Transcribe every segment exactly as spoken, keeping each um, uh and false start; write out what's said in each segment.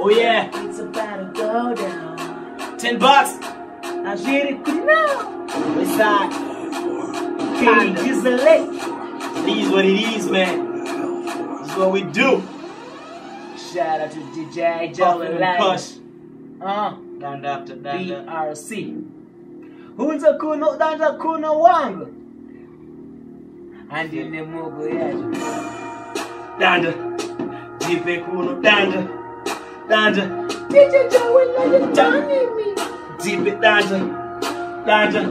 Oh yeah. It's about to go down. Ten bucks. I get it now. What's that? Tehn, Gizle. It is what it is, man. This is what we do. Shout out to D J Puffin' Joe and Push. Uh, Danda after B Danda. R C. Hunza kuno danda kuno wangu. Andine mugu yetu. Danda. Jipe kuno Danda. Danda. D J Joe will let it down in me. Jipe Danda. Danda.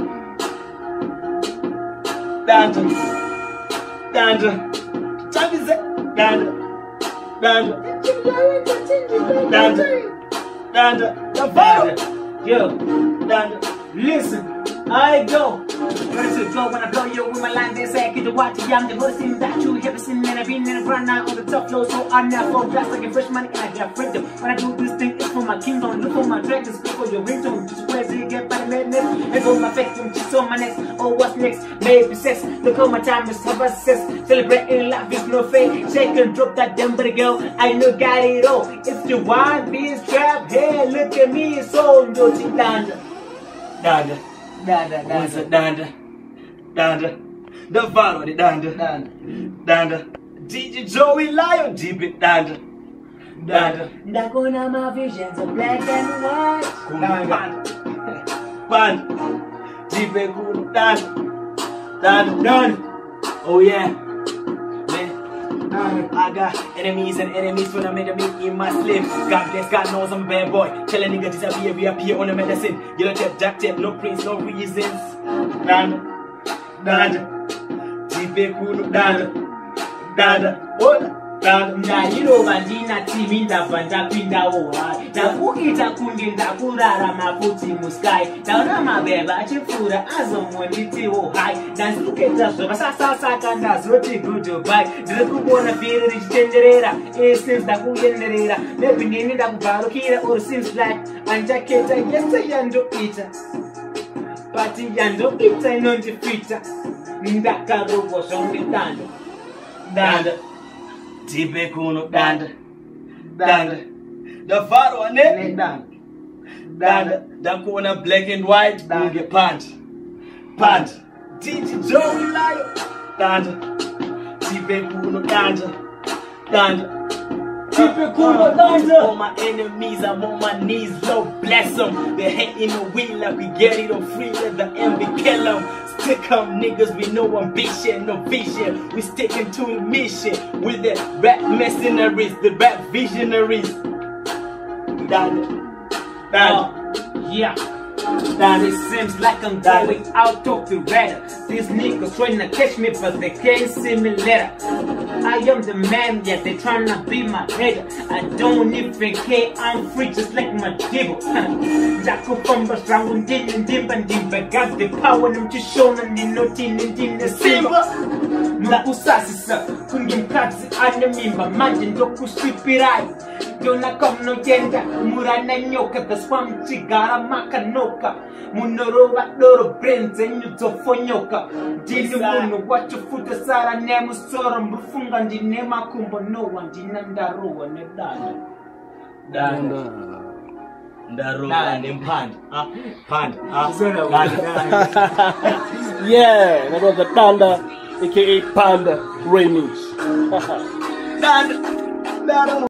Danda. Danda. Chavize. Danda. Danda. Danda. Danda. Danda. Yo. Danda. Listen, I go. Ready to go when I blow you with my line. They say I get to watch it. I'm the hottest thing that you ever seen. Man, I've been in a run now on the top floor, so I'm not for glass like a fresh money and I got freedom. When I do this thing, it's for my kingdom. Look for my dragons, look for your ringtone. Just where do you get by the madness? And go my victim, just on my next. Oh, what's next? Maybe sex. Look how my time is have success. Celebrating life is no fake. Shake and drop that damn body girl. I know got it all. It's the one being trapped. Hey, look at me, so dirty Danda. Danda. Danda, What's it, Danda. Danda? Danda. The follow the Danda. Danda. Danda. D J Joey Lion. Deep it Danda. Danda. Ndakuna my visions of black and white. Panda. Panda. Deep it cool. Danda. Danda. Danda. Oh yeah. I got enemies and enemies when I'm in me in my slim. God bless, God knows I'm a bad boy. Tell a nigga disappear, reappear on the medicine. Yellow tape, jack tape, no prints, no reasons. Danda, Danda, Jipe Kuno, Danda, Danda, what? Ndayiro bandina timi ndabvanda pinda wohai ndakuita kunge ndakurara mafuti muskai ndaona mabeba achipfuura azomonditiwo hai ndandirikuita zvakasasasaka ndazoti goodbye ndiri kuona vhiri richitenderera since ndakuenderera maybe ndini ndakubvarukira or seems like andichaketa yese yandoita but yandoita inondifita ndakarogwa zvomudando Danda. Jipe Kuno Danda. Danda. The father ne? Danda. Danda. Dakuna black and white. Danda. Panda. Panda. D J Joey Lion. Danda. Jipe Kuno Danda. Danda. Jipe Kuno Danda. All my enemies, I'm on my knees. Lord bless them. They hating the wheel like we get it on free. Let the envy kill them. Stick up niggas, we no ambition, no vision. We sticking to the mission with the rap mercenaries, the rap visionaries. Danda. Danda. Uh, yeah. Danda. It seems like I'm going out of the radar. These niggas trying to catch me, but they can't see me later. I am the man, yeah, they trying to be my header. I don't even care, I'm free just like my devil. Ndakufamba strangu ndini ndimba ndimba. Got the power, nimchishona ninotini ndini simba. Nakusasisa, kungi mkazi anemimba. Manje ndokusipirai. Dona kamno yenda, murana nyoka. That's why mchigara makanoka. Munoroba doro brenze nyuzofonyoka. Dini munu wachufuta sara nemu soro mbufunga ndine makumbo no one dina ndaruwa ne Danda. Danda. Ndaruwa ne Panda. Ah, Panda. Ah, yeah, that was the Danda, aka Panda remix. Danda. Danda.